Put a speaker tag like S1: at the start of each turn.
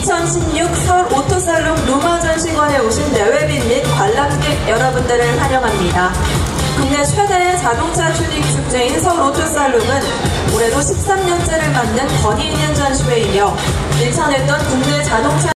S1: 2016 서울 오토살롱 루마 전시관에 오신 내외빈 및 관람객 여러분들을 환영합니다. 국내 최대의 자동차 튜닝 축제인 서울 오토살롱은 올해도 13년째를 맞는 권위 있는 전시회이며 밀착했던 국내 자동차